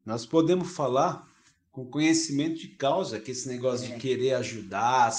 Nós podemos falar com conhecimento de causa, que esse negócio de querer ajudar,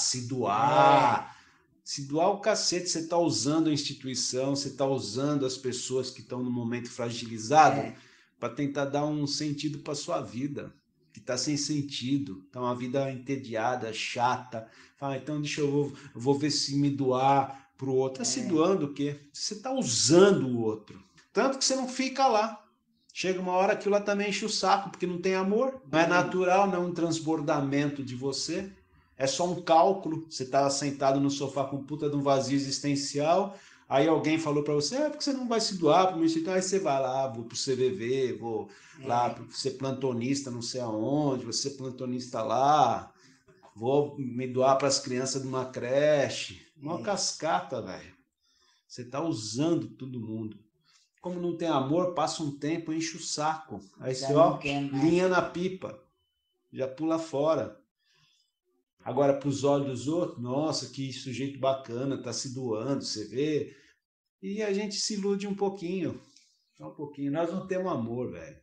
se doar o cacete, você está usando a instituição, você está usando as pessoas que estão no momento fragilizado para tentar dar um sentido para sua vida, que está sem sentido, está uma vida entediada, chata. Fala, então eu vou ver se me doar para o outro. Está se doando o quê? Você está usando o outro. Tanto que você não fica lá. Chega uma hora que lá também enche o saco, porque não tem amor, não é natural, não é um transbordamento de você, é só um cálculo. Você está sentado no sofá com puta de um vazio existencial, aí alguém falou para você, porque você não vai se doar para o instituto, aí você vai lá, vou para o CVV, vou lá ser plantonista não sei aonde, vou ser plantonista lá, vou me doar para as crianças de uma creche. Uma cascata, velho. Você está usando todo mundo. Como não tem amor, passa um tempo, enche o saco. Aí você, ó, linha na pipa, já pula fora. Agora, para os olhos dos outros, nossa, que sujeito bacana, tá se doando, você vê. E a gente se ilude um pouquinho. Só um pouquinho. Nós não temos amor, velho.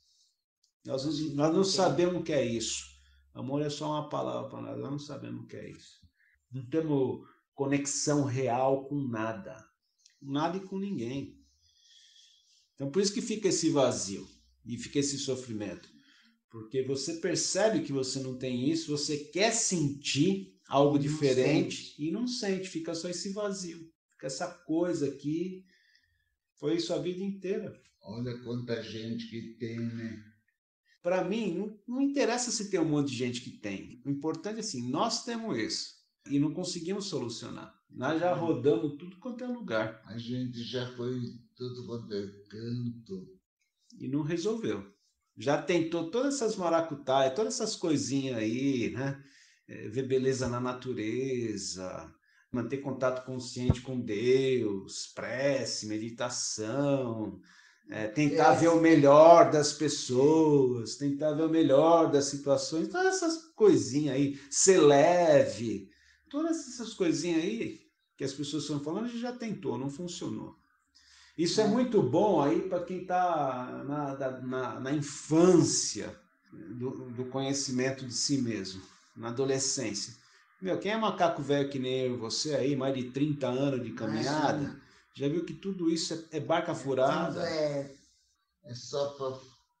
Nós não sabemos o que é isso. Amor é só uma palavra para nós. Nós não sabemos o que é isso. Não temos conexão real com nada. Nada e com ninguém. Então, por isso que fica esse vazio e fica esse sofrimento. Porque você percebe que você não tem isso, você quer sentir algo diferente e não sente, fica só esse vazio. Fica essa coisa aqui, foi isso a vida inteira. Olha quanta gente que tem, né? Para mim, não interessa se tem um monte de gente que tem. O importante é assim, nós temos isso e não conseguimos solucionar. Nós já rodamos tudo quanto é lugar. A gente já foi tudo quanto é canto. E não resolveu. Já tentou todas essas maracutaias, todas essas coisinhas aí, né? Ver beleza na natureza, manter contato consciente com Deus, prece, meditação, tentar ver o melhor das pessoas, tentar ver o melhor das situações, todas essas coisinhas aí, ser leve, todas essas coisinhas aí que as pessoas estão falando, a gente já tentou, não funcionou. Isso é muito bom aí para quem está na infância do conhecimento de si mesmo, na adolescência. Meu, quem é macaco velho que nem eu e você aí, mais de 30 anos de caminhada, já viu que tudo isso é barca furada? É só para...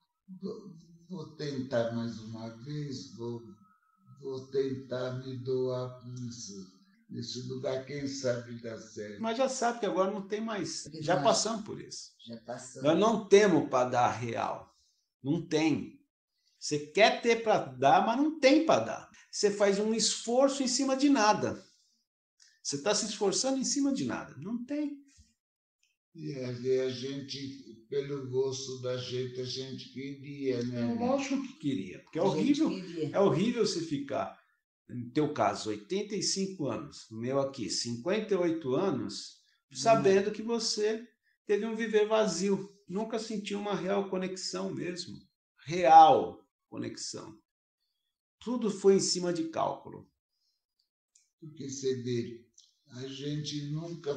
Vou tentar mais uma vez, vou tentar me doar nesse lugar, quem sabe dá certo. Mas já sabe que agora não tem mais. Já passamos por isso. Nós não temos para dar real. Não tem. Você quer ter para dar, mas não tem para dar. Você faz um esforço em cima de nada. Você está se esforçando em cima de nada. Não tem. E a gente, pelo gosto da gente, a gente queria, né? Lógico que queria, porque é horrível você ficar, no teu caso, 85 anos, no meu aqui, 58 anos, sabendo que você teve um viver vazio. Nunca sentiu uma real conexão mesmo. Real conexão. Tudo foi em cima de cálculo. Porque você vê, a gente nunca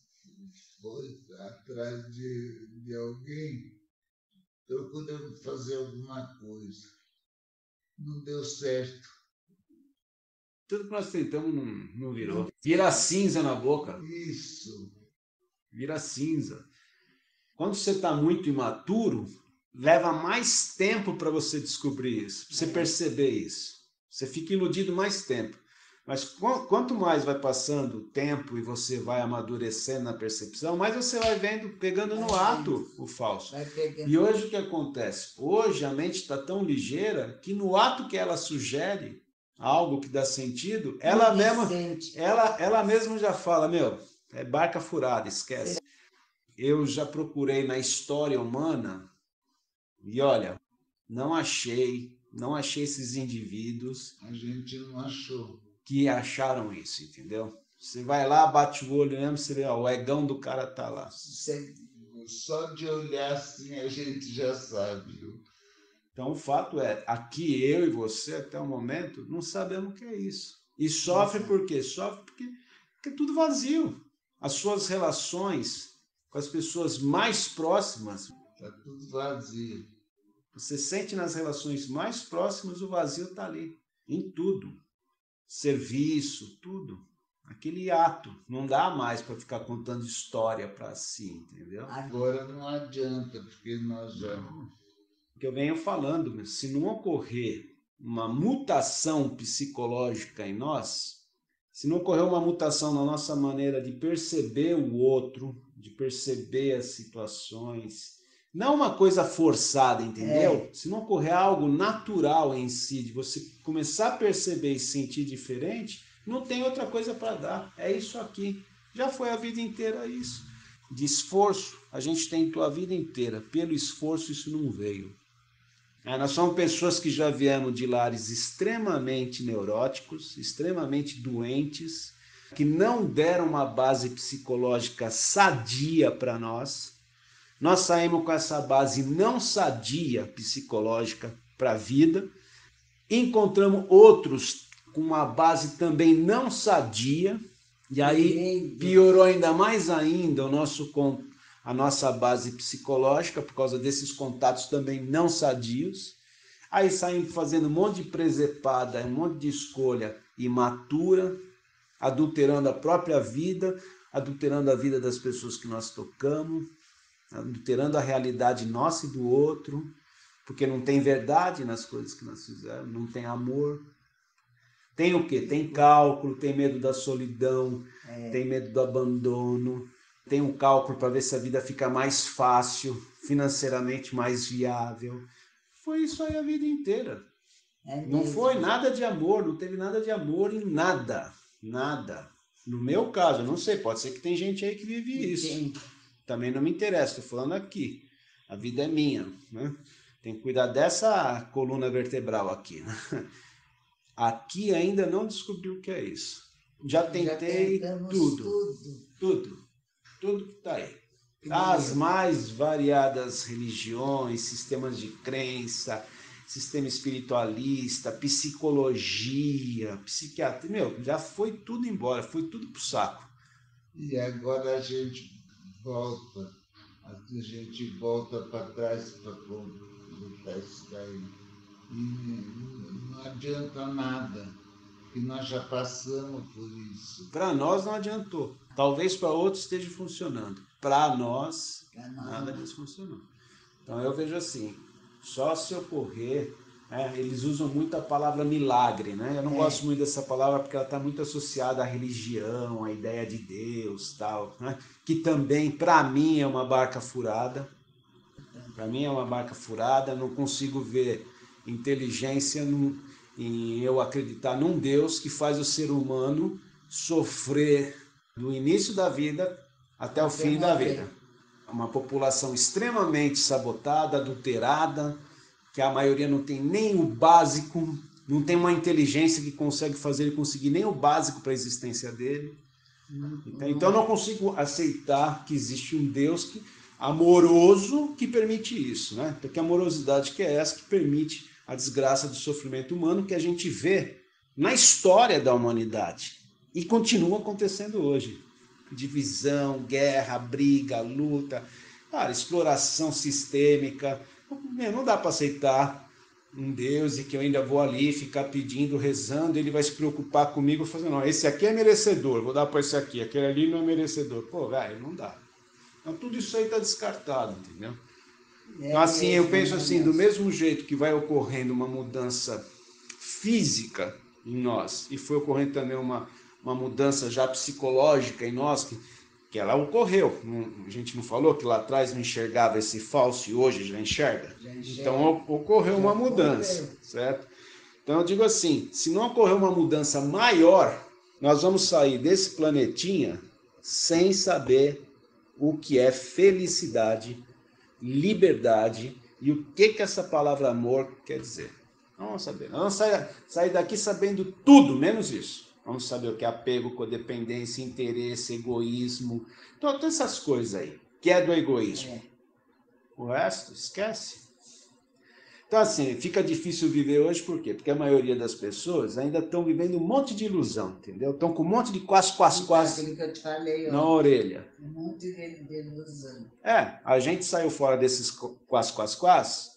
foi atrás de alguém procurando fazer alguma coisa. Não deu certo. Tudo que nós tentamos não virou. Vira cinza na boca. Isso. Vira cinza. Quando você está muito imaturo, leva mais tempo para você descobrir isso, para você perceber isso. Você fica iludido mais tempo. Mas quanto mais vai passando o tempo e você vai amadurecendo na percepção, mais você vai vendo, pegando no ato o falso. E hoje o que acontece? Hoje a mente está tão ligeira que no ato que ela sugere algo que dá sentido, ela mesma já fala, meu, é barca furada, esquece. Eu já procurei na história humana e olha, não achei esses indivíduos. A gente não achou. Que acharam isso, entendeu? Você vai lá, bate o olho mesmo, você vê, ó, o egão do cara tá lá. Só de olhar assim a gente já sabe. Então o fato é, aqui eu e você até o momento não sabemos o que é isso. E sofre por quê? Sofre porque é tudo vazio. As suas relações com as pessoas mais próximas tá tudo vazio. Você sente nas relações mais próximas, o vazio está ali, em tudo. Serviço, tudo. Aquele ato. Não dá mais para ficar contando história para si, entendeu? Agora não adianta, porque nós já... O que eu venho falando, se não ocorrer uma mutação psicológica em nós, se não ocorrer uma mutação na nossa maneira de perceber o outro, de perceber as situações, não uma coisa forçada, entendeu? Se não ocorrer algo natural em si, de você começar a perceber e sentir diferente, não tem outra coisa para dar. É isso aqui. Já foi a vida inteira isso. De esforço, a gente tentou a vida inteira. Pelo esforço, isso não veio. Nós somos pessoas que já viemos de lares extremamente neuróticos, extremamente doentes, que não deram uma base psicológica sadia para nós. Nós saímos com essa base não sadia psicológica para a vida, encontramos outros com uma base também não sadia, e aí piorou ainda mais ainda a nossa base psicológica, por causa desses contatos também não sadios. Aí saímos fazendo um monte de presepada, um monte de escolha imatura, adulterando a própria vida, adulterando a vida das pessoas que nós tocamos, adulterando a realidade nossa e do outro, porque não tem verdade nas coisas que nós fizemos, não tem amor. Tem o quê? Tem cálculo, tem medo da solidão, tem medo do abandono, tem um cálculo para ver se a vida fica mais fácil, financeiramente mais viável. Foi isso aí a vida inteira. Não foi nada de amor, não teve nada de amor em nada, nada. No meu caso, eu não sei, pode ser que tem gente aí que vive isso. Também não me interessa, estou falando aqui. A vida é minha, né? Tem que cuidar dessa coluna vertebral aqui, né? Aqui ainda não descobri o que é isso. Já tentei tudo que está aí. As mais variadas religiões, sistemas de crença, sistema espiritualista, psicologia, psiquiatria, já foi tudo embora, foi tudo pro saco. E agora a gente volta para trás para completar isso daí. E não adianta nada, que nós já passamos por isso. Para nós não adiantou. Talvez para outros esteja funcionando. Para nós, nada disso funcionou. Então eu vejo assim, só se ocorrer, eles usam muito a palavra milagre, né? Eu não gosto muito dessa palavra porque ela está muito associada à religião, à ideia de Deus, tal, né? Que também, para mim, é uma barca furada. Para mim é uma barca furada, não consigo ver inteligência em eu acreditar num Deus que faz o ser humano sofrer do início da vida até o fim da vida. Uma população extremamente sabotada, adulterada, que a maioria não tem nem o básico, não tem uma inteligência que consegue fazer ele conseguir nem o básico para a existência dele. Então eu não consigo aceitar que existe um Deus amoroso que permite isso, né? Porque a amorosidade que é essa que permite a desgraça do sofrimento humano que a gente vê na história da humanidade e continua acontecendo hoje. Divisão, guerra, briga, luta, cara, exploração sistêmica. Não dá para aceitar um Deus e que eu ainda vou ali ficar pedindo, rezando, ele vai se preocupar comigo, fazendo, não, esse aqui é merecedor, vou dar para esse aqui, aquele ali não é merecedor. Pô, velho, não dá. Então tudo isso aí está descartado, entendeu? Então, assim, eu penso assim, do mesmo jeito que vai ocorrendo uma mudança física em nós, e foi ocorrendo também uma mudança já psicológica em nós, que ela ocorreu. A gente não falou que lá atrás não enxergava esse falso e hoje já enxerga? Então ocorreu uma mudança, certo? Então eu digo assim, se não ocorrer uma mudança maior, nós vamos sair desse planetinha sem saber o que é felicidade, liberdade e o que essa palavra amor quer dizer. Não vamos saber. Nós vamos sair daqui sabendo tudo, menos isso. Vamos saber o que é apego, codependência, interesse, egoísmo, todas essas coisas aí, que é do egoísmo. O resto, esquece. Então, assim, fica difícil viver hoje, por quê? Porque a maioria das pessoas ainda estão vivendo um monte de ilusão, entendeu? Estão com um monte de quase que eu te falei, na orelha. Um monte de ilusão. A gente saiu fora desses quase,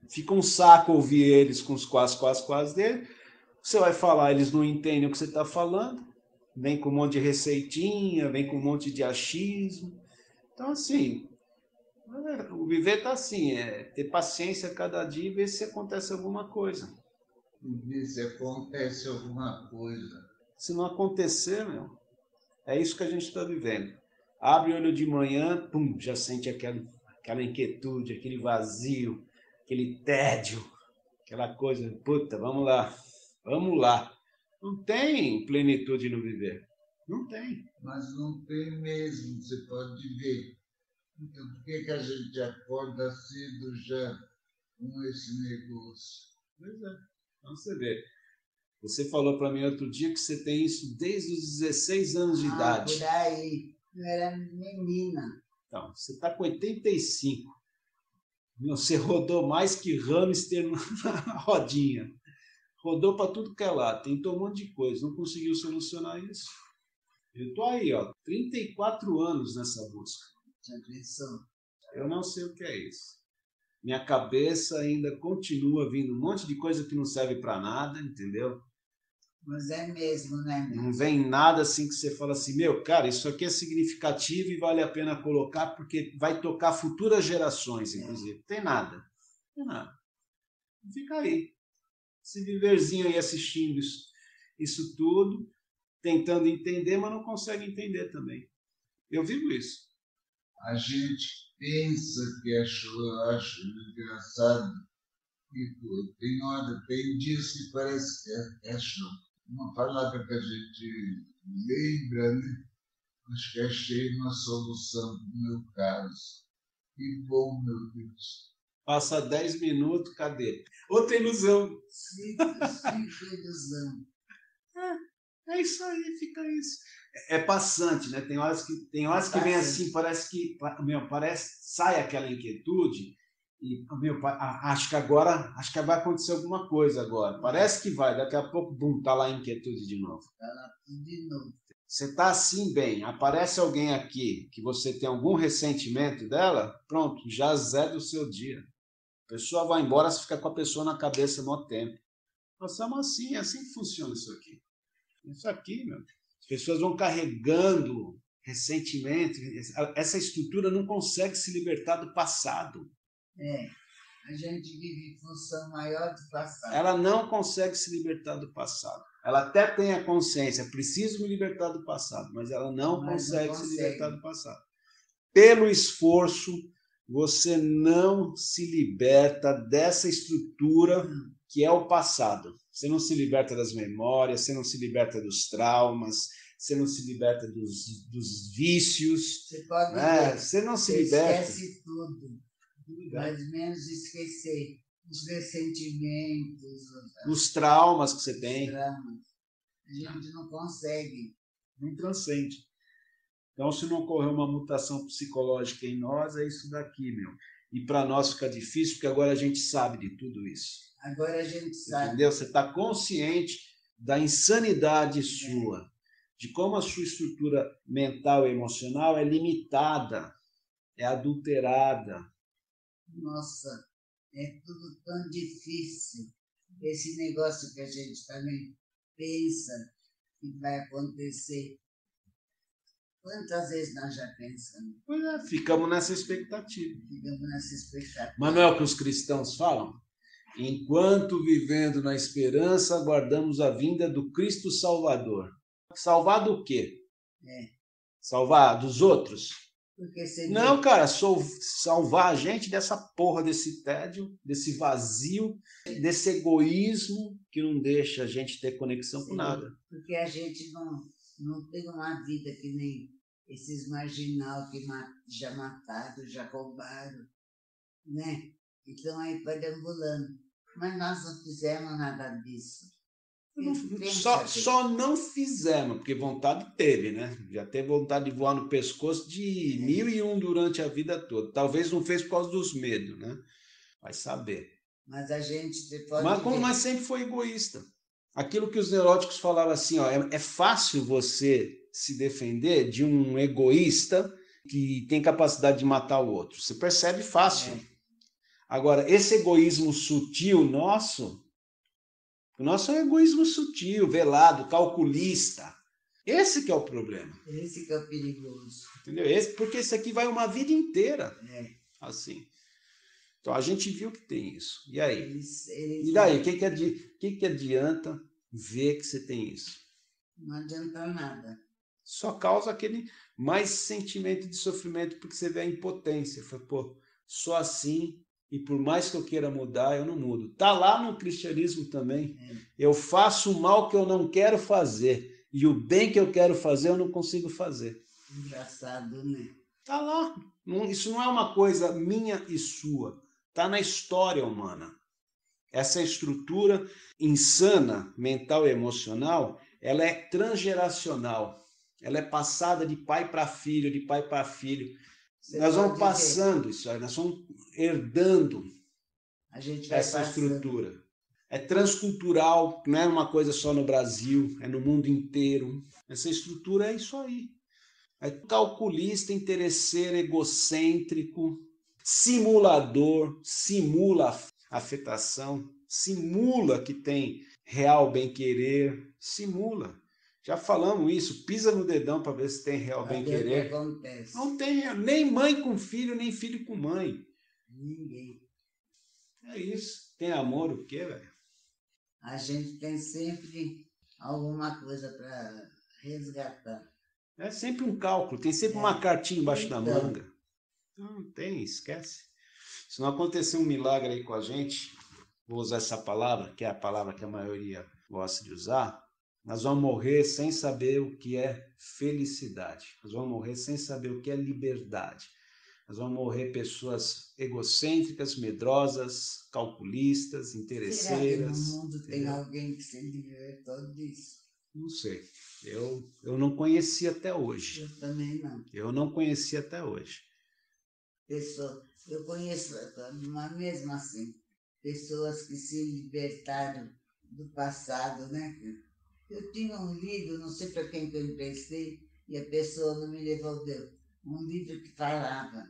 Fica um saco ouvir eles com os quase dele. Você vai falar, eles não entendem o que você está falando. Vem com um monte de receitinha, vem com um monte de achismo. Então, assim, o viver está assim, ter paciência cada dia e ver se acontece alguma coisa. Ver se acontece alguma coisa. Se não acontecer, meu, é isso que a gente está vivendo. Abre o olho de manhã, pum, já sente aquela inquietude, aquele vazio, aquele tédio, aquela coisa, puta, vamos lá. Não tem plenitude no viver. Não tem. Mas não tem mesmo, você pode ver. Então, por que a gente acorda cedo já com esse negócio? Pois é. Então você vê. Você falou para mim outro dia que você tem isso desde os 16 anos de idade. Por aí. Eu era menina. Então, você está com 85. Você rodou mais que hamster na rodinha. Rodou para tudo que é lado. Tentou um monte de coisa. Não conseguiu solucionar isso. Eu estou aí, 34 anos nessa busca. Eu não sei o que é isso. Minha cabeça ainda continua vindo um monte de coisa que não serve para nada, entendeu? Mas é mesmo, né? Não vem nada assim que você fala assim, meu, cara, isso aqui é significativo e vale a pena colocar porque vai tocar futuras gerações, inclusive. Não tem nada. Fica aí. Esse viverzinho aí assistindo isso tudo, tentando entender, mas não consegue entender também. Eu vivo isso. A gente pensa que acho engraçado e tem dias que parece que é show. Uma palavra que a gente lembra, né? Acho que achei uma solução no meu caso. Que bom, meu Deus. Passa 10 minutos, cadê? Outra ilusão. Sempre ilusão. É isso aí, fica isso. É passante, né? Tem horas que vem assim, parece que sai aquela inquietude e acho que vai acontecer alguma coisa agora. Parece que vai, daqui a pouco, bum, tá lá a inquietude de novo. Você está assim bem, aparece alguém aqui que você tem algum ressentimento dela, pronto, já zero o seu dia. A pessoa vai embora, você fica com a pessoa na cabeça no tempo. Nós estamos assim, é assim que funciona isso aqui. Isso aqui, meu. As pessoas vão carregando ressentimento. Essa estrutura não consegue se libertar do passado. A gente vive em função maior do passado. Ela não consegue se libertar do passado. Ela até tem a consciência, preciso me libertar do passado, mas ela não consegue se libertar do passado. Pelo esforço, você não se liberta dessa estrutura que é o passado. Você não se liberta das memórias, você não se liberta dos traumas, você não se liberta dos vícios. Você pode ver, você não se liberta. Esquece tudo, mas menos esquecer os ressentimentos, os traumas que você tem. A gente não consegue. Não transcende. Então, se não ocorrer uma mutação psicológica em nós, é isso daqui, meu. E para nós fica difícil, porque agora a gente sabe de tudo isso. Agora a gente sabe. Entendeu? Você está consciente da insanidade sua, de como a sua estrutura mental e emocional é limitada, é adulterada. Nossa, é tudo tão difícil. Esse negócio que a gente também pensa que vai acontecer. Quantas vezes nós já pensamos? Pois é, ficamos nessa expectativa. Mas não é o que os cristãos falam? Enquanto vivendo na esperança, aguardamos a vinda do Cristo Salvador. Salvar do quê? Salvar dos outros? Não, cara, salvar a gente dessa porra, desse tédio, desse vazio, desse egoísmo que não deixa a gente ter conexão com nada. Porque a gente não tem uma vida que nem esses marginal que já mataram, já roubaram, né? Então aí perambulando. Mas nós não fizemos nada disso. Só não fizemos, porque vontade teve, né? Já teve vontade de voar no pescoço de 1001 durante a vida toda. Talvez não fez por causa dos medos, né? Vai saber. Mas a gente pode... Mas sempre foi egoísta. Aquilo que os neuróticos falavam assim, é fácil você se defender de um egoísta que tem capacidade de matar o outro. Você percebe fácil. Agora, esse egoísmo sutil nosso, o nosso é um egoísmo sutil, velado, calculista. Esse que é o problema. Esse que é o perigoso. Entendeu? Porque esse aqui vai uma vida inteira. É. Assim. Então, a gente viu que tem isso. E aí? Eles E daí? O que adianta ver que você tem isso? não adianta nada. Só causa aquele mais sentimento de sofrimento, porque você vê a impotência. Fala, pô, sou assim, e por mais que eu queira mudar, eu não mudo. Tá lá no cristianismo também. Eu faço o mal que eu não quero fazer, e o bem que eu quero fazer, eu não consigo fazer. Engraçado, né? Tá lá. Isso não é uma coisa minha e sua. Tá na história humana. Essa estrutura insana, mental e emocional, ela é transgeracional. Ela é passada de pai para filho, de pai para filho. Nós vamos passando isso aí, nós vamos herdando essa estrutura. É transcultural, não é uma coisa só no Brasil, é no mundo inteiro. Essa estrutura é isso aí. É calculista, interesseiro, egocêntrico, simulador, simula afetação, simula que tem real bem-querer, simula. Já falamos isso, pisa no dedão para ver se tem real bem-querer. Não tem nem mãe com filho, nem filho com mãe. Ninguém. É isso. Tem amor o quê, velho? A gente tem sempre alguma coisa para resgatar. É sempre um cálculo, tem sempre uma cartinha embaixo da manga. Não tem, esquece. Se não acontecer um milagre aí com a gente, vou usar essa palavra, que é a palavra que a maioria gosta de usar, nós vamos morrer sem saber o que é felicidade. Nós vamos morrer sem saber o que é liberdade. Nós vamos morrer pessoas egocêntricas, medrosas, calculistas, interesseiras. Será que no mundo tem alguém que se libertou disso? Não sei. Eu não conheci até hoje. Eu também não. Eu não conheci até hoje. Eu conheço, mas mesmo assim, pessoas que se libertaram do passado, né? Eu tinha um livro, não sei para quem que eu emprestei, e a pessoa não me devolveu. Um livro que falava,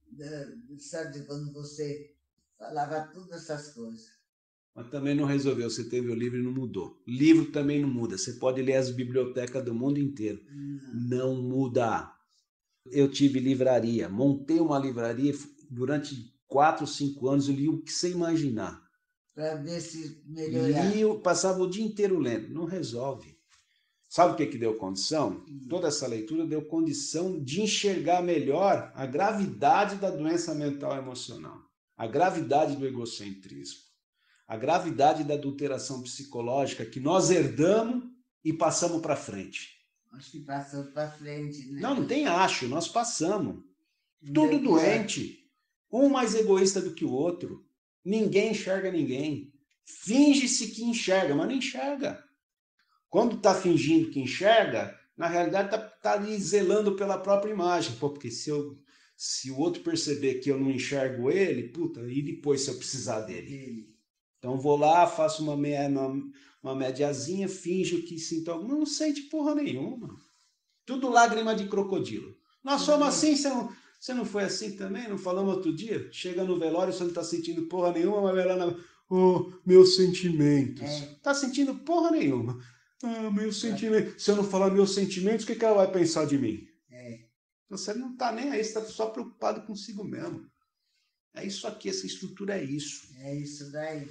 sabe, quando você falava todas essas coisas. Mas também não resolveu. Você teve o livro e não mudou. Livro também não muda. Você pode ler as bibliotecas do mundo inteiro. Não muda. Eu tive livraria. Montei uma livraria durante 4 ou 5 anos. Eu li o que você imaginar. Para ver se melhorar. Passava o dia inteiro lendo. Não resolve. Sabe o que deu condição? Toda essa leitura deu condição de enxergar melhor a gravidade da doença mental e emocional. A gravidade do egocentrismo. A gravidade da adulteração psicológica que nós herdamos e passamos para frente. Acho que passou para frente, né? Não tem acho, nós passamos. Tudo doente. Um mais egoísta do que o outro. Ninguém enxerga ninguém. Finge-se que enxerga, mas não enxerga. Quando está fingindo que enxerga, na realidade está ali zelando pela própria imagem. Pô, porque se o outro perceber que eu não enxergo ele, puta, e depois se eu precisar dele? Então vou lá, faço uma mediazinha, finjo que sinto alguma, não sente porra nenhuma. Tudo lágrima de crocodilo. Nós somos assim, você não foi assim também? Não falamos outro dia? Chega no velório, você não está sentindo porra nenhuma, mas vai lá na... Oh, meus sentimentos. Tá sentindo porra nenhuma. Ah, meus sentimentos. Se eu não falar meus sentimentos, o que ela vai pensar de mim? Você não tá nem aí, você tá só preocupado consigo mesmo. É isso aqui, essa estrutura é isso. É isso daí.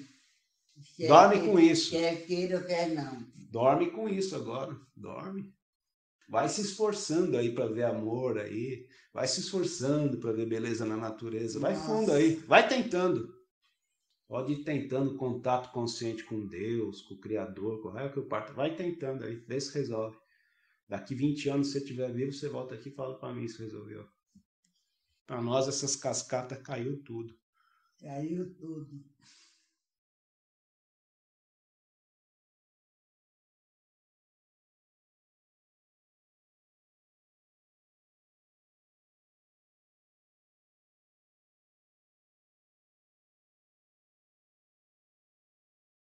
Dorme com isso. Quer queira ou quer não. Dorme com isso agora. Dorme. Vai se esforçando aí para ver amor aí. Vai se esforçando para ver beleza na natureza. Vai fundo aí. Vai tentando. Pode ir tentando contato consciente com Deus, com o Criador, com o raio que eu parto. Vai tentando aí. Vê se resolve. Daqui 20 anos, se você estiver vivo, você volta aqui e fala para mim se resolveu. Para nós, essas cascatas caiu tudo. Caiu tudo.